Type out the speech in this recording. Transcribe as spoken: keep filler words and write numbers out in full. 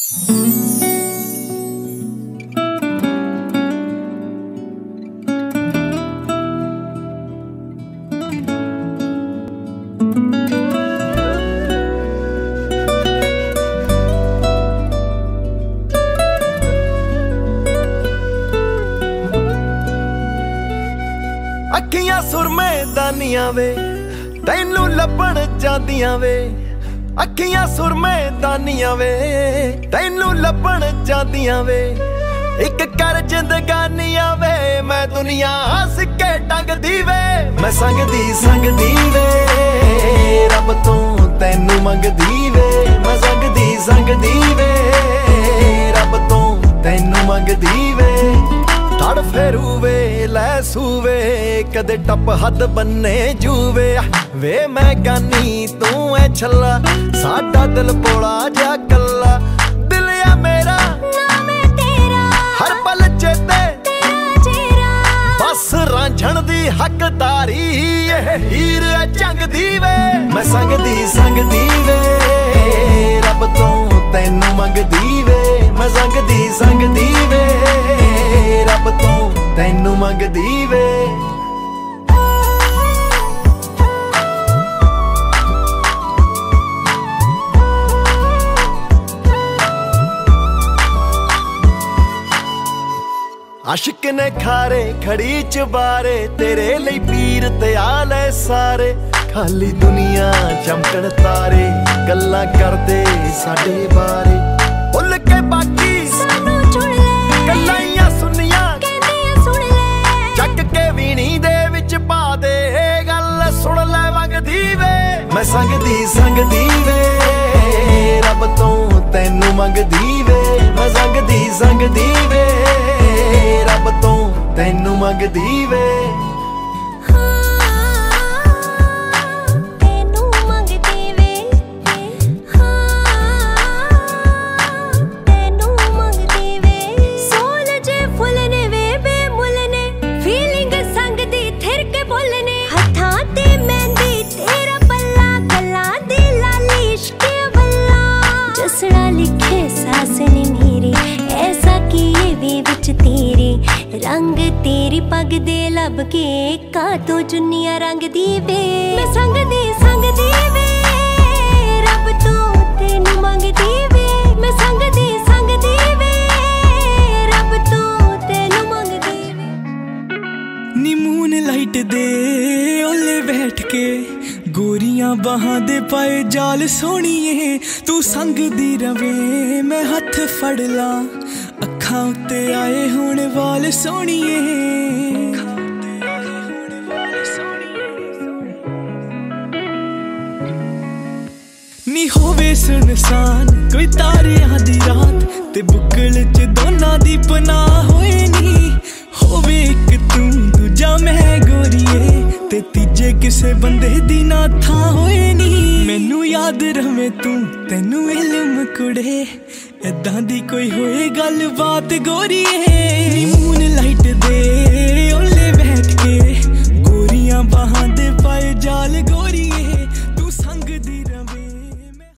अखियां सुरमे दानियां वे तैनू लभण जांदियां वे, अखियां सुरमे दानियां वे तैनू लभण जांदियां वे। इक कर जिंदगानियां वे मैं दुनिया हस के टंगदी वे, मैं संगदी संगदी वे रब तो तैनू मंगदी वे, मैं संगदी संगदी वे रब तो तैनू मंगदी वे। तड़ फेरू वे लै सूवे कदे टप हद बन्ने जूवे, वे मैं गानी तू ऐ छला साडा दिल बोला जा कला। दिल या मेरा नाम है तेरा हर पल चेते तेरा चेहरा, बस रांझण दी हकदारी एह हीर ऐ चंगदी वे, मैं संगदी संगदी वे रब तो तैनू मंगदी वे, मैं संगदी संगदी वे रब तो तैनू मंगदी वे। आशिक ने खारे खड़ी चबारे तेरे लिए पीर ते आले सारे, खाली दुनिया चमकण तारे गल्लां करदे साडे बारे। भुल के बाकी सानू चुन ले गल्लां सुनिया कहंदियां सुन ले, चक के वीणी दे विच पा दे गल सुन ले मंगदी वे, मैं संगदी संगदी वे रब तो तैनू मंगदी वे, मैं संगदी संगदी वे रब तो तैनू मंगदी वे। रंग तेरी पग दे लब के का तो जुनिया रंग दी वे, मैं संगदी संगदी वे रब तो तैनू मंगदी वे, मैं संगदी संगदी वे रब तो तैनू मंगदी वे। नी मून लाइट दे ओले बैठ के गोरियां बाहां दे पाए जाल सोहणीए, तू संगदी रवे मैं हथ फड़ ला अखां उत्ते आए हुण वाल सोहणीए। नी होवे सुनसान कोई तारियां दी रात ते बुकल च दोनां दी पनाह होए नी, होवे इक तू दूजा मैं गोरीए ते तीजे किसे बंदे दी ना थां होए नी। मैनू याद रवे तू तैनू इल्म कुड़े इदां दी कोई होए गल बात गोरीए, नी मून लाइट दे